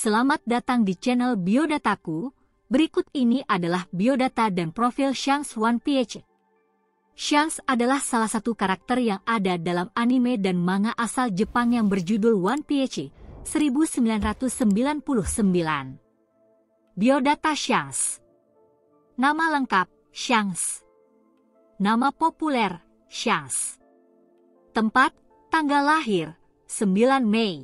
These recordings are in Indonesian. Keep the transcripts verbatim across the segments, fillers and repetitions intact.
Selamat datang di channel Biodataku. Berikut ini adalah biodata dan profil Shanks One Piece. Shanks adalah salah satu karakter yang ada dalam anime dan manga asal Jepang yang berjudul One Piece seribu sembilan ratus sembilan puluh sembilan. Biodata Shanks. Nama lengkap Shanks. Nama populer Shanks. Tempat, tanggal lahir sembilan Mei.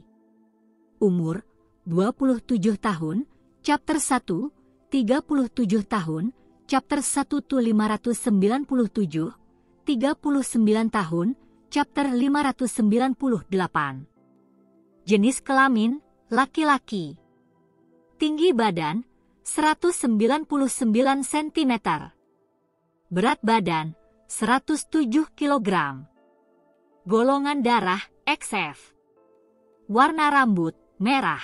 Umur dua puluh tujuh tahun, chapter satu, tiga puluh tujuh tahun, chapter satu to lima ratus sembilan puluh tujuh, tiga puluh sembilan tahun, chapter lima ratus sembilan puluh delapan. Jenis kelamin, laki-laki. Tinggi badan, seratus sembilan puluh sembilan sentimeter. Berat badan, seratus tujuh kilogram. Golongan darah, X F. Warna rambut, merah.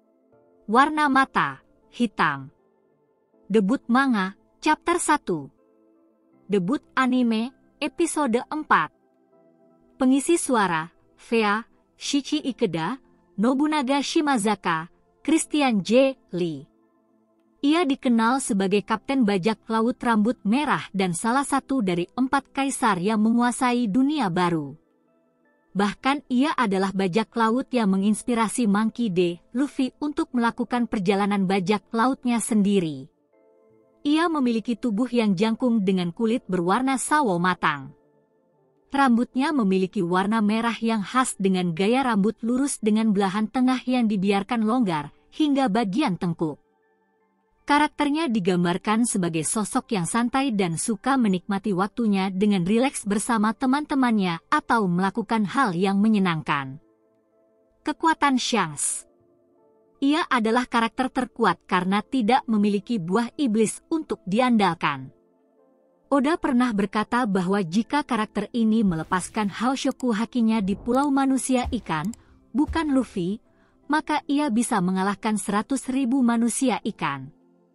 Warna mata, hitam. Debut manga, chapter satu. Debut anime, episode empat. Pengisi suara, Vea, Shichi Ikeda, Nobunaga Shimazaka, Christian J. Lee. Ia dikenal sebagai Kapten Bajak Laut Rambut Merah dan salah satu dari empat kaisar yang menguasai dunia baru. Bahkan ia adalah bajak laut yang menginspirasi Monkey D. Luffy untuk melakukan perjalanan bajak lautnya sendiri. Ia memiliki tubuh yang jangkung dengan kulit berwarna sawo matang. Rambutnya memiliki warna merah yang khas dengan gaya rambut lurus dengan belahan tengah yang dibiarkan longgar hingga bagian tengkuk. Karakternya digambarkan sebagai sosok yang santai dan suka menikmati waktunya dengan rileks bersama teman-temannya atau melakukan hal yang menyenangkan. Kekuatan Shanks. Ia adalah karakter terkuat karena tidak memiliki buah iblis untuk diandalkan. Oda pernah berkata bahwa jika karakter ini melepaskan Haoshoku Hakinya di Pulau Manusia Ikan, bukan Luffy, maka ia bisa mengalahkan seratus ribu manusia ikan.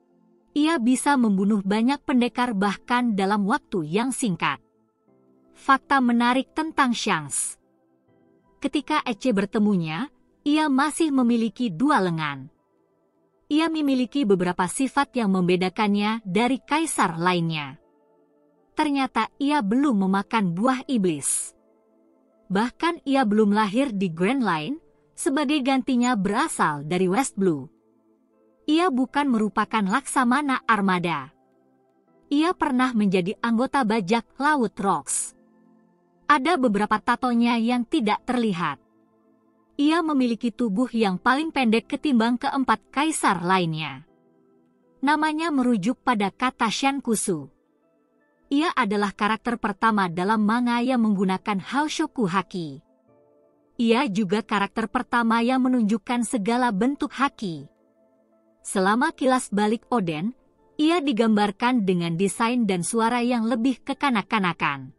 Ia bisa membunuh banyak pendekar bahkan dalam waktu yang singkat. Fakta menarik tentang Shanks. Ketika Ecce bertemunya, ia masih memiliki dua lengan. Ia memiliki beberapa sifat yang membedakannya dari kaisar lainnya. Ternyata ia belum memakan buah iblis. Bahkan ia belum lahir di Grand Line, sebagai gantinya berasal dari West Blue. Ia bukan merupakan laksamana armada. Ia pernah menjadi anggota bajak laut Rocks. Ada beberapa tatonya yang tidak terlihat. Ia memiliki tubuh yang paling pendek ketimbang keempat kaisar lainnya. Namanya merujuk pada kata Shankusu. Ia adalah karakter pertama dalam manga yang menggunakan Haoshoku Haki. Ia juga karakter pertama yang menunjukkan segala bentuk haki. Selama kilas balik Oden, ia digambarkan dengan desain dan suara yang lebih kekanak-kanakan.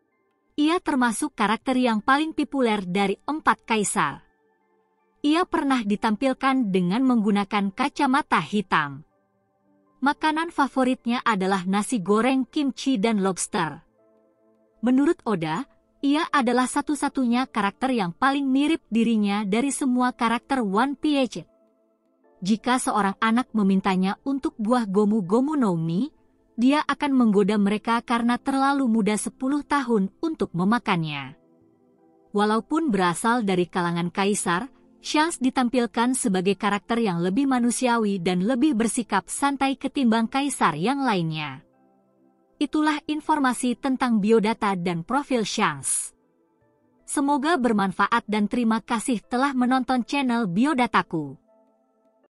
Ia termasuk karakter yang paling populer dari empat kaisar. Ia pernah ditampilkan dengan menggunakan kacamata hitam. Makanan favoritnya adalah nasi goreng, kimchi, dan lobster. Menurut Oda, ia adalah satu-satunya karakter yang paling mirip dirinya dari semua karakter One Piece. Jika seorang anak memintanya untuk buah Gomu Gomu no Mi, dia akan menggoda mereka karena terlalu muda sepuluh tahun untuk memakannya. Walaupun berasal dari kalangan kaisar, Shanks ditampilkan sebagai karakter yang lebih manusiawi dan lebih bersikap santai ketimbang kaisar yang lainnya. Itulah informasi tentang biodata dan profil Shanks. Semoga bermanfaat dan terima kasih telah menonton channel Biodataku.